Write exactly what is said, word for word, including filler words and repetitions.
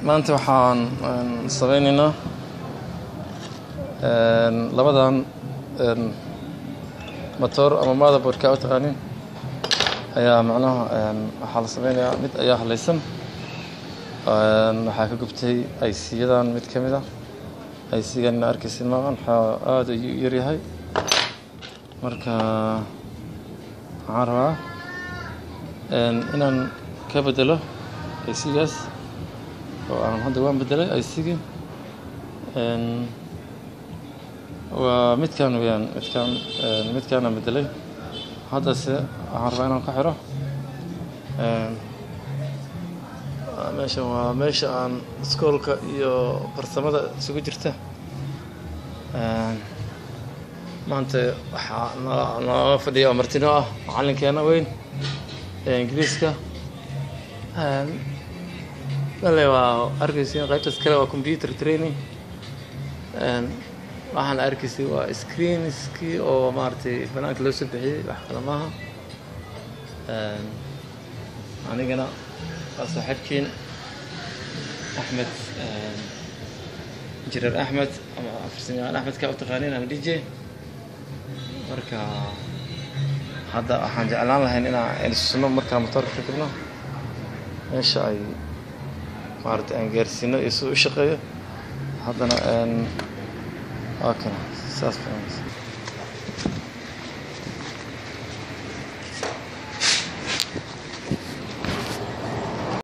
maanta waxaan samaynaynaa labadan motor ama motherboardka u taqaanin ayaa macnaha waxaa la samaynayaa mid ayaa halaysan waxaa ka gubtay I C-yadan mid ka mid ah I C-gan arkaysid maahan waxaa aad u yar yahay marka waxaan rabaa inaan ka bedelo I C-gaas oo aan hadda waan bedelay I C-gii waa midkaan weeyaan midkaan midkaan aan bedelay haddase waxaan rabaa inaan ka xiro meesha waa meesha aan iskoolka iyo farsamada isugu jirta maanta waxaa noo fadhiya martino ah macalinkeena weyn ee ingiriiska wale waa arkaysiin qaybtaas kale waa computer training waxaan arkaysiin waa screenskii oo maaragtay banaanka loo soo bixiyey wax kale maaha anigana waa saaxiibkiin axmed injineer axmed ama farsamayaqaan axmed ka u taqaaniin ama D J marka hadda waxaan jeclaan lahayn inaan isno markaa motorka ka tagno meesha ay maaragtay aan gaarsiino iyo suu u shaqeeyo haddana waa kana saas